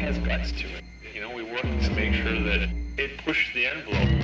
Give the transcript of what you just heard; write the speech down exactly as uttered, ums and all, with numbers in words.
has guts to it. You know, we work to make sure that it pushed the envelope.